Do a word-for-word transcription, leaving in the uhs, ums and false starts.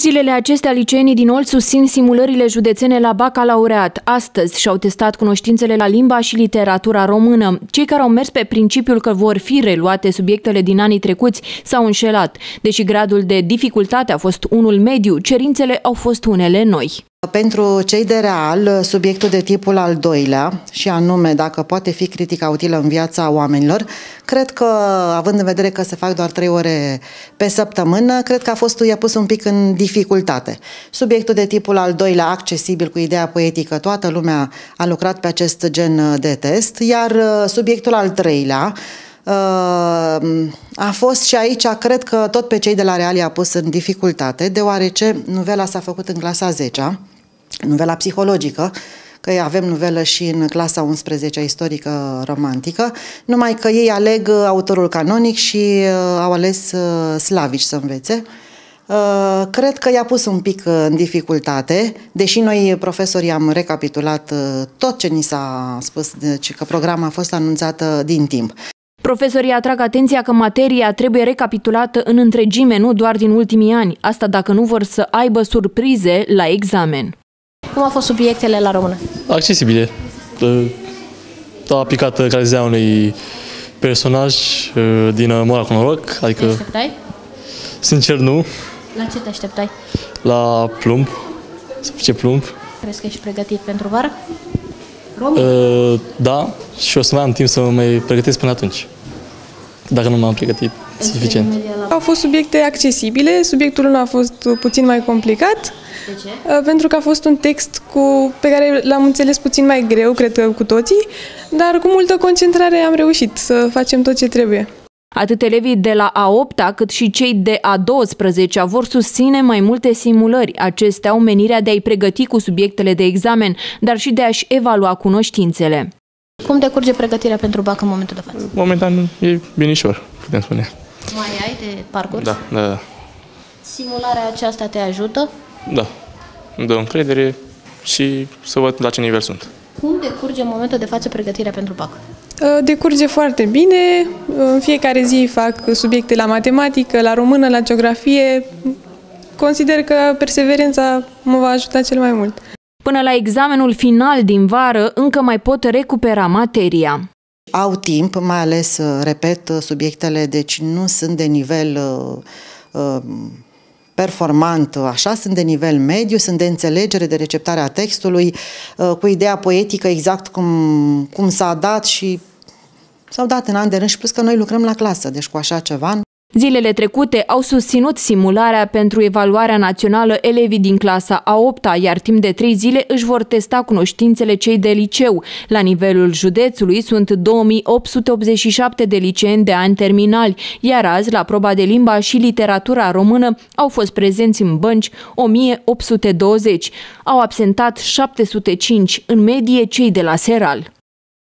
Zilele acestea, liceenii din Olt susțin simulările județene la bacalaureat. Astăzi și-au testat cunoștințele la limba și literatura română. Cei care au mers pe principiul că vor fi reluate subiectele din anii trecuți s-au înșelat. Deși gradul de dificultate a fost unul mediu, cerințele au fost unele noi. Pentru cei de real, subiectul de tipul al doilea, și anume dacă poate fi critica utilă în viața oamenilor, cred că, având în vedere că se fac doar trei ore pe săptămână, cred că a fost i-a pus un pic în dificultate. Subiectul de tipul al doilea, accesibil, cu ideea poetică, toată lumea a lucrat pe acest gen de test, iar subiectul al treilea a fost și aici, cred că tot pe cei de la real i-a pus în dificultate, deoarece nuvela s-a făcut în clasa a zecea, nuvela psihologică, că avem nuvelă și în clasa a unsprezecea istorică romantică, numai că ei aleg autorul canonic și au ales slavici să învețe. Cred că i-a pus un pic în dificultate, deși noi profesorii am recapitulat tot ce ni s-a spus, deci că programul a fost anunțat din timp. Profesorii atrag atenția că materia trebuie recapitulată în întregime, nu doar din ultimii ani. Asta dacă nu vor să aibă surprize la examen. Cum au fost subiectele la română? Accesibile. A aplicat realizarea unui personaj din Mora cu noroc. Adică, te așteptai? Sincer, nu. La ce te așteptai? La plumb. Să fie plumb. Crezi că ești pregătit pentru vară? Român? Uh, da, și o să mai am timp să mă mai pregătesc până atunci, dacă nu m-am pregătit suficient. Au fost subiecte accesibile, subiectul unu a fost puțin mai complicat. De ce? Pentru că a fost un text cu, pe care l-am înțeles puțin mai greu, cred că cu toții, dar cu multă concentrare am reușit să facem tot ce trebuie. Atât elevii de la a opta, cât și cei de a douăsprezecea vor susține mai multe simulări. Acestea au menirea de a-i pregăti cu subiectele de examen, dar și de a-și evalua cunoștințele. Cum decurge pregătirea pentru bac în momentul de față? Momentan e binișor, putem spune. Mai ai de parcurs? Da, da, da. Simularea aceasta te ajută? Da, îmi dă încredere și să văd la ce nivel sunt. Cum decurge în momentul de față pregătirea pentru bac? Decurge foarte bine, în fiecare zi fac subiecte la matematică, la română, la geografie. Consider că perseverența mă va ajuta cel mai mult. Până la examenul final din vară, încă mai pot recupera materia. Au timp, mai ales, repet, subiectele, deci nu sunt de nivel uh, performant, așa, sunt de nivel mediu, sunt de înțelegere, de receptare a textului, cu ideea poetică exact cum, cum s-a dat și s-au dat în an de rând și plus că noi lucrăm la clasă, deci cu așa ceva. Zilele trecute au susținut simularea pentru evaluarea națională elevii din clasa a opta, iar timp de trei zile își vor testa cunoștințele cei de liceu. La nivelul județului sunt două mii opt sute optzeci și șapte de liceeni de ani terminali, iar azi, la proba de limba și literatura română, au fost prezenți în bănci o mie opt sute douăzeci. Au absentat șapte sute cinci, în medie cei de la Seral.